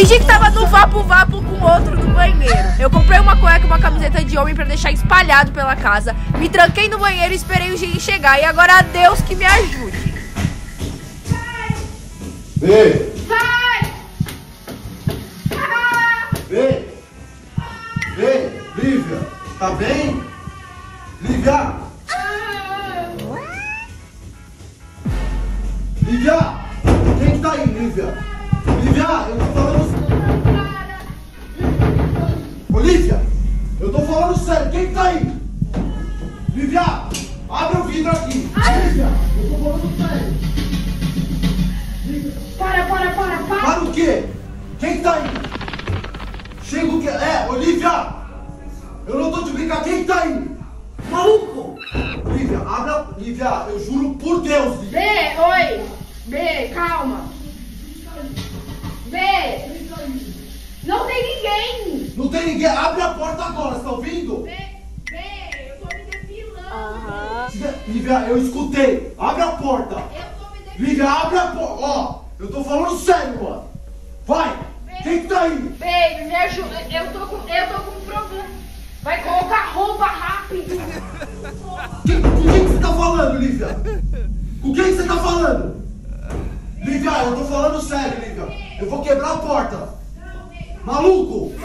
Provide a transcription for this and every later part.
Fingi que tava no vapo-vapo com outro no banheiro. Eu comprei uma cueca e uma camiseta de homem pra deixar espalhado pela casa. Me tranquei no banheiro e esperei o Gin chegar. E agora Deus que me ajude. Vem! Vai! Vem! Vem! Lívia! Tá bem? Lívia! Lívia! Quem que tá aí, Lívia? Lívia! Eu tô falando... Ô, Lívia! Eu tô falando sério, quem que tá aí? Lívia! Abre o vidro aqui! Lívia! Eu tô falando sério! Lívia! Para o quê? Quem que tá aí? Chega o quê? Olivia! Eu não tô de brincar, quem que tá aí? Maluco! Lívia, abre a... Lívia, eu juro por Deus, Lívia! B, oi! B, calma! B! Não tem ninguém! Não tem ninguém, abre a porta agora, você tá ouvindo? B, eu tô me depilando! Lívia, eu escutei, abre a porta! Eu tô me depilando! Lívia, abre a porta! Ó, eu tô falando sério, mano! Vai! Quem que tá aí? Baby, me ajuda! Eu tô com um problema! Vai colocar roupa rápido! Com quem que você tá falando, Lívia? Com quem que você tá falando? Lívia, eu tô falando sério, Lívia. Eu vou quebrar a porta. Maluco!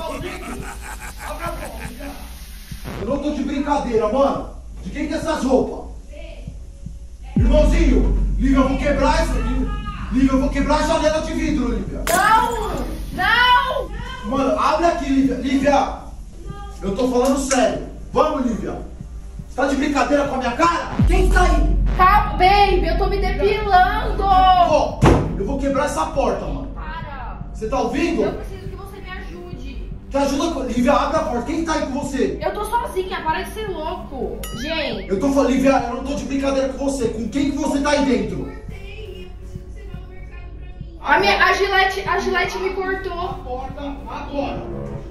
Eu não tô de brincadeira, mano. De quem que é essas roupas? Irmãozinho, Lívia, eu vou quebrar isso aqui. Lívia, eu vou quebrar a janela de vidro, Lívia. Não! Mano, abre aqui, Lívia. Lívia, eu tô falando sério. Vamos, Lívia. Você tá de brincadeira com a minha cara? Quem tá aí? Calma, baby, eu tô me depilando! Ó, eu vou quebrar essa porta, mano. Para! Você tá ouvindo? Eu preciso que você me ajude! Te ajuda com... Lívia, abre a porta. Quem tá aí com você? Eu tô sozinha, para de ser louco! Gente! Eu tô falando, Lívia, eu não tô de brincadeira com você. Com quem que você tá aí dentro? A Gillette me cortou! Porta agora.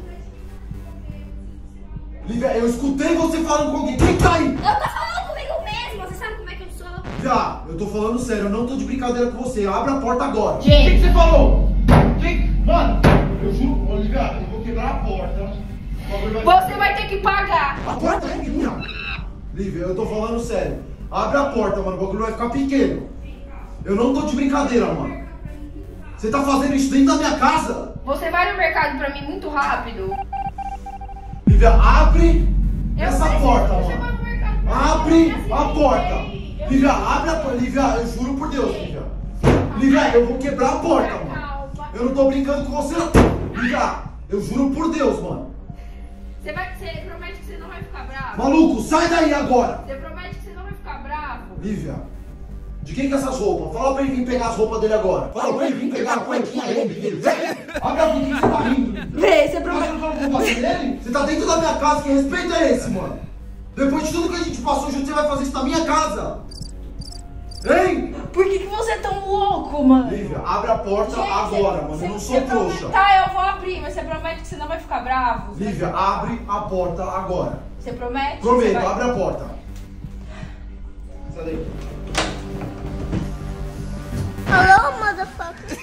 Lívia, eu escutei você falando com alguém. Quem tá aí? Eu tô falando comigo mesmo, você sabe como é que eu sou? Lívia, eu tô falando sério. Eu não tô de brincadeira com você. Abre a porta agora. Gente. O que você falou? Mano, eu juro, Lívia, eu vou quebrar a porta. Você vai ter que pagar! A porta é minha. Lívia, eu tô falando sério. Abre a porta, mano. O bagulho vai ficar pequeno. Eu não tô de brincadeira, mano. Você tá fazendo isso dentro da minha casa? Você vai no mercado pra mim muito rápido? Lívia, abre essa preciso porta, que você vá mano. no mercado pra mim. Abre Assim, a porta. eu- Lívia, abre a porta. Lívia, eu juro por Deus, Lívia. Lívia, eu vou quebrar a porta, mano. Calma. Eu não tô brincando com você, não. Lívia, eu juro por Deus, mano. Você promete que você não vai ficar bravo? Maluco, sai daí agora. Você promete que você não vai ficar bravo? Lívia, de quem que é essas roupas? Fala pra ele vir pegar as roupas dele agora. Fala pra ele vir pegar a cuequinha dele. Abre a boca, que você tá rindo. Vê, você promete. Você não tá com roupa dele? Você tá dentro da minha casa, que respeito é esse, mano? Depois de tudo que a gente passou junto, você vai fazer isso na minha casa? Hein? Por que você é tão louco, mano? Lívia, abre a porta agora, mano. Eu não sou trouxa. Tá, eu vou abrir, mas você promete que você não vai ficar bravo? Lívia, abre a porta agora. Você promete? Prometo, Você vai- abre a porta. Sai daí. Alô, motherfucker.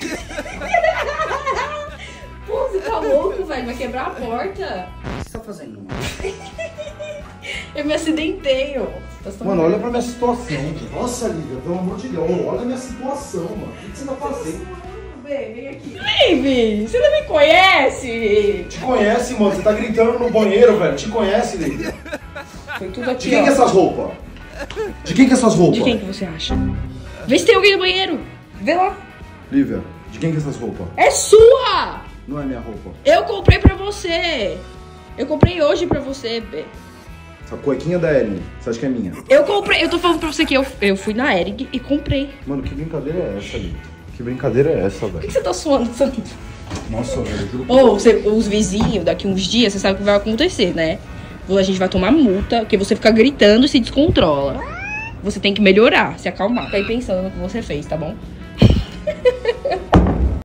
Pô, você tá louco, velho? Vai quebrar a porta? O que você tá fazendo, mano? Eu me acidentei, ó. Mano, olha pra minha situação. Nossa, Lívia, pelo amor de Deus. Olha a minha situação, mano. O que você tá fazendo? Vem aqui. Baby, você não me conhece? Te conhece, mano. Você tá gritando no banheiro, velho. Te conhece, Lívia. Foi tudo aqui, De quem que é essas roupas? De quem que é essas roupas? De quem que você acha? Vê se tem alguém no banheiro. Vê lá. Lívia, de quem que é essas roupas? É sua! Não é minha roupa. Eu comprei pra você. Eu comprei hoje pra você, Bê. Essa cuequinha da Ellen, você acha que é minha? Eu comprei, eu tô falando pra você que eu fui na Eric e comprei. Mano, que brincadeira é essa, Lívia? Que brincadeira é essa, Por que velho? você tá suando tanto? Nossa, velho, eu juro. Ou os vizinhos, daqui uns dias, você sabe o que vai acontecer, né? A gente vai tomar multa, porque você fica gritando e se descontrola. Você tem que melhorar, se acalmar. Fica aí pensando no que você fez, tá bom?